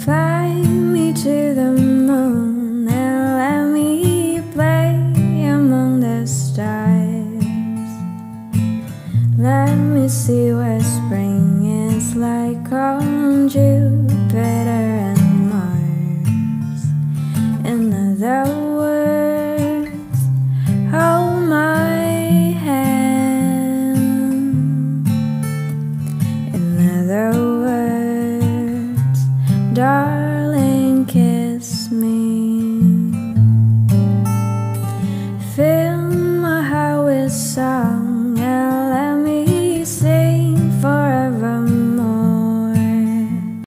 Fly me to the moon and let me play among the stars. Let me see what spring is like on Jupiter and Mars. And although